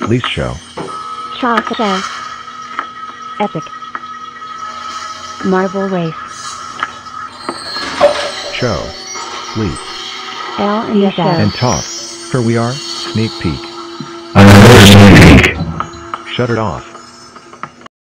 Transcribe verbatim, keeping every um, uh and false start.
Lease show. Chalk show. Epic. Marble race. Show. Lease. L and the show. And talk. For we are sneak peek. Another sneak peek. Shut it off.